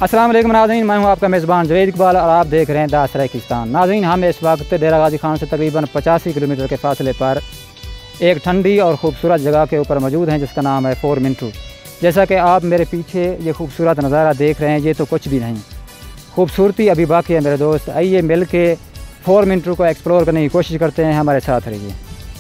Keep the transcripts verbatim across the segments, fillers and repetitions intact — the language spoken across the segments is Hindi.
अस्सलाम वालेकुम नाज़रीन, मैं हूं आपका मेज़बान जवेद इकबाल और आप देख रहे हैं द सराइकिस्तान। नाज़रीन, हम इस वक्त डेरा गाजी खान से तकरीबन पचासी किलोमीटर के फासले पर एक ठंडी और ख़ूबसूरत जगह के ऊपर मौजूद हैं जिसका नाम है फोर मिनटू। जैसा कि आप मेरे पीछे ये खूबसूरत नज़ारा देख रहे हैं, ये तो कुछ भी नहीं, खूबसूरती अभी बाकी है मेरे दोस्त। आइए मिल के फोर मिनटू को एक्सप्लोर करने की कोशिश करते हैं, हमारे साथ रहिए।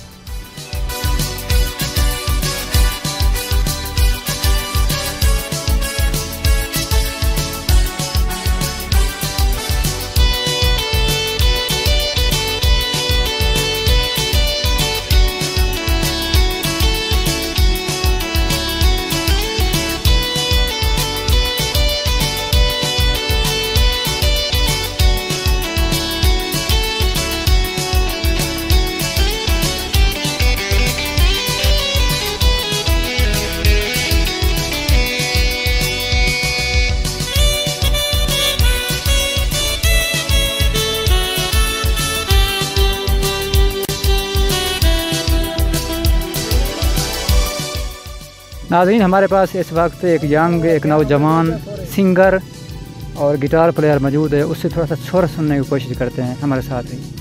नाज़रीन, हमारे पास इस वक्त एक यंग एक नौजवान सिंगर और गिटार प्लेयर मौजूद है। उससे थोड़ा सा सुर सुनने की कोशिश करते हैं, हमारे साथ ही।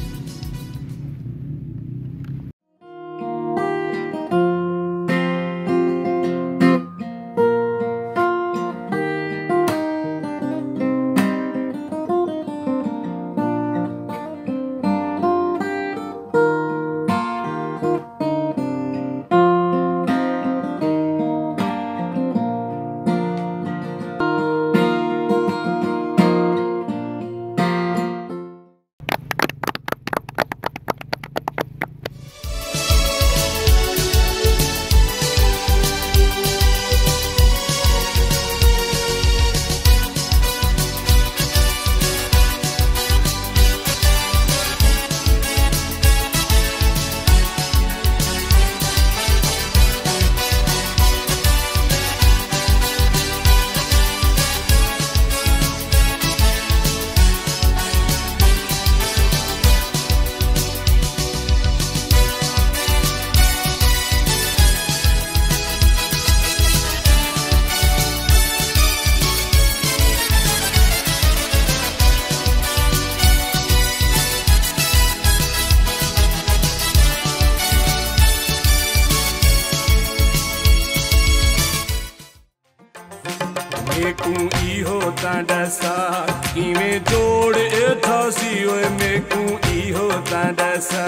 मेकू इहो तांडसा किवें जोड़ एथासी ओए मेकू इहो तांडसा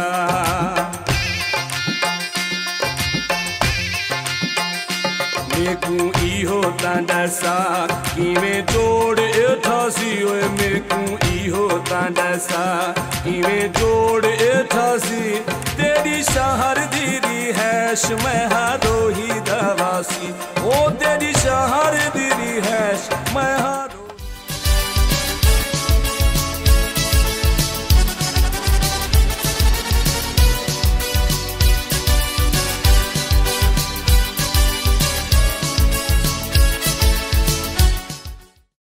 मेकू इहो तांडसा किवें जोड़ एथासी ओए मेकू इहो तांडसा किवें जोड़ एथासी तेरी शहर दी रिहाइश में